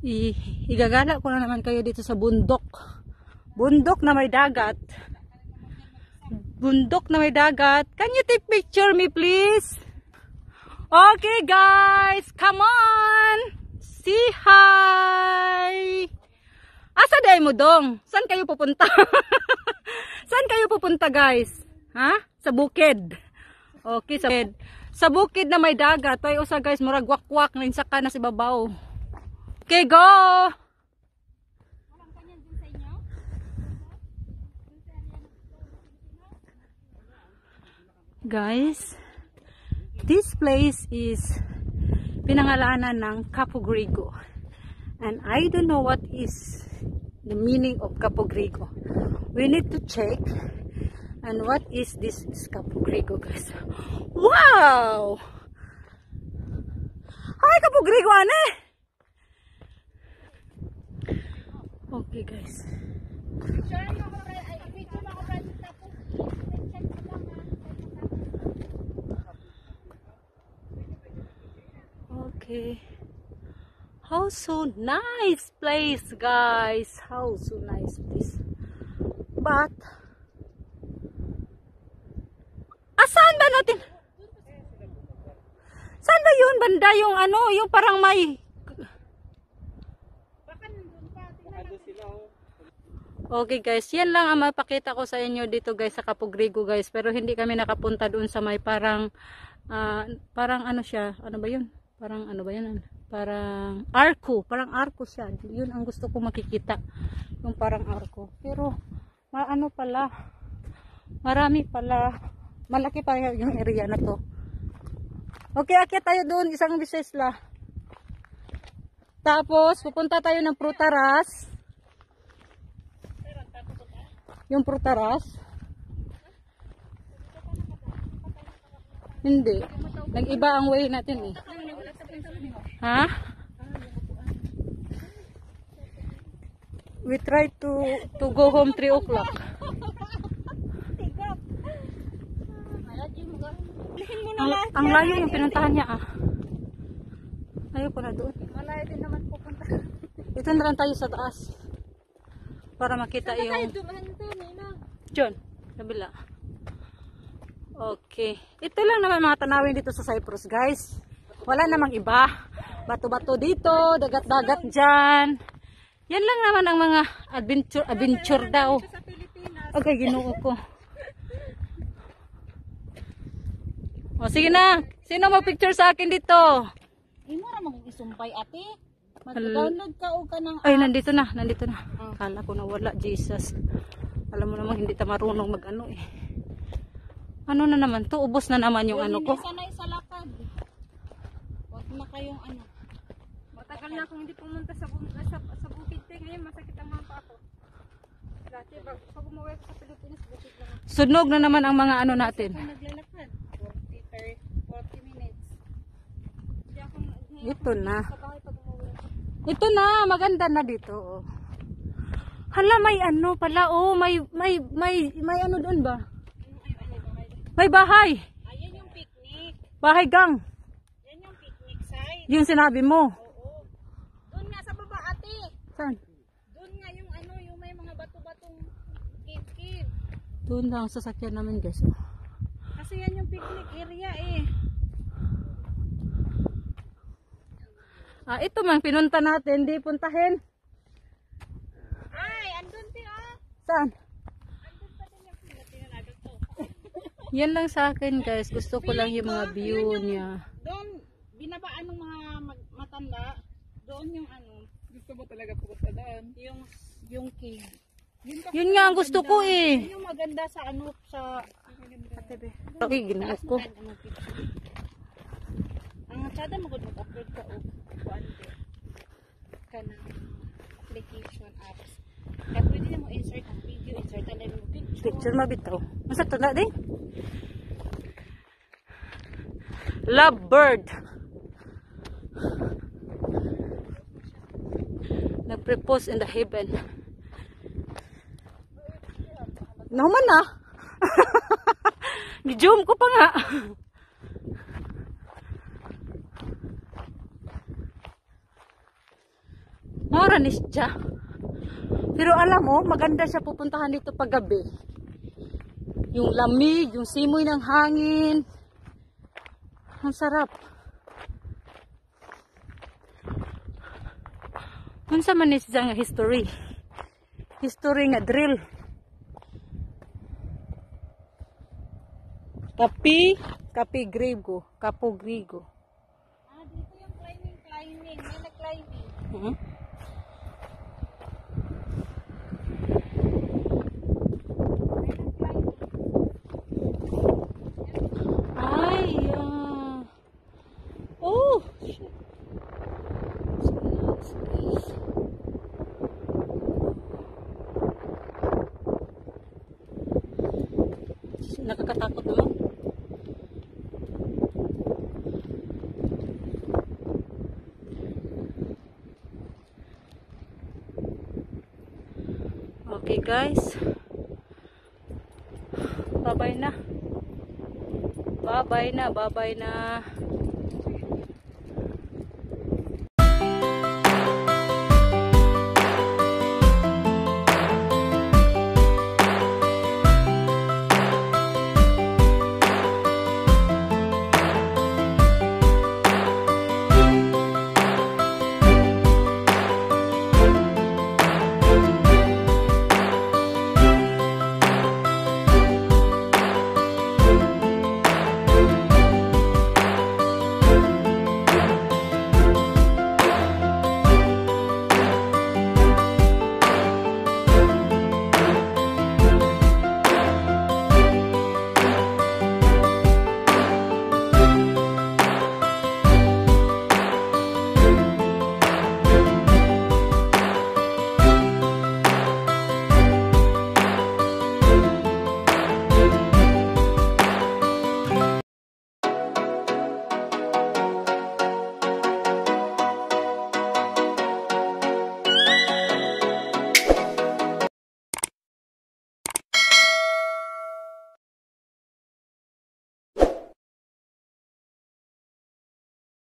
Igagala ko na naman kayo dito sa bundok. Bundok na may dagat. Bundok na may dagat. Can you take picture me please? Okay guys, come on. Say hi. Asa day mo dong? Saan kayo pupunta? Saan kayo pupunta guys? Ha? Sa bukid. Okay, sa bukid. Sa bukid na may dagat. Ay usa guys, murag wakwak na insaka na si babaw. Okay, go! Guys, this place is pinangalanan ng Cavo Grego. And I don't know what is the meaning of Cavo Grego. We need to check. And what is this Cavo Grego, guys? Wow! Hi, Cavo Grego, ane! Okay guys. Okay. How so nice place guys. How so nice place. But saan ba natin? Saan ba yun banda yung ano, yung parang may okay guys, yan lang ang mapakita ko sa inyo dito guys sa Cavo Grego guys. Pero hindi kami nakapunta doon sa may parang parang ano siya, ano ba yun? Parang ano ba yun? Parang arko siya. Yun ang gusto ko makikita. Yung parang arko. Pero ano pala, marami pala, malaki pa yung area na to. Okay, akyat tayo doon, isang bisis la. Tapos pupunta tayo ng Protaras. Yung Protaras. Hindi. Nag-iba ang way natin eh. Ha? We try to go home 3 o'clock. Ang layo yung pinuntahan niya ah. Ayoko na doon. Malayo din naman pupunta. Ito na lang tayo sa taas. Para makita yung John, kabila. Okay. Ito lang naman mga tanawin dito sa Cyprus, guys. Wala namang iba. Bato-bato dito, dagat-dagat dyan. Yan lang naman ang mga adventure daw. Okay, ginoo ko. O, sige na. Sino mag-picture sa akin dito? Imo ra mag-isumpay ate. Mag-download ka o ka ng ay, nandito na. Kala ko na wala, Jesus. Alam mo naman, hindi ta marunong mag-ano eh. Ano na naman to? Ubos na naman yung ano ko. Hindi sanay sa lakad. Huwag na kayong ano. Matagal na akong hindi pumunta sa bukid. Ngayon masakit ang mga pa ako. Dati, pag umuwi sa Pilipinas, bukid lang ako. Sunog na naman ang mga ano natin. Ako naglalakad. 40 minutes. Ito na. Ito na, maganda na dito. Oh. Hala, may ano pala, oh, may ano doon ba? May bahay. Ayan yung picnic. Bahay gang. Yan yung picnic site. Yung sinabi mo. Oo. Doon nga sa baba ate. Saan? Doon nga yung ano, yung may mga bato-batong cave. Doon lang ang sasakyan namin guys. Kasi yan yung picnic area eh. Ito man, pinunta natin, di puntahin. Ay, andun din ah. Saan? Andun pa din yung pinatinagal to. Yan lang sa akin guys, gusto ko lang yung mga view niya. Doon, binabaan ng mga matanda. Doon yung ano. Gusto mo talaga pupunta doon? Yung cave. Yun nga ang gusto ko eh. Yun yung maganda sa ano, sa TV. Okay, ginoo ko. Ang tsada mag-upload ka o kuan ka ng application apps. Kaya pwede na mo insert ang video, insert ang picture. Picture mabitaw. Masa ito na din? Love bird. Nag-propose in the heaven. Naman na. Gi-zoom ko pa nga. ra ni siya. Pero alam mo, maganda siya pupuntahan dito pag gabi. Yung lamig, yung simoy ng hangin. Ang sarap. Unsa man ni siya nga history. History nga drill. Kapi Grego. Capo Grego. Ah, dito yung climbing. May nag-climbing. Hmm? Ay, oh, shit. So nice, guys. Nakakatakot naman. Okay guys. Bye-bye na. Bye-bye na.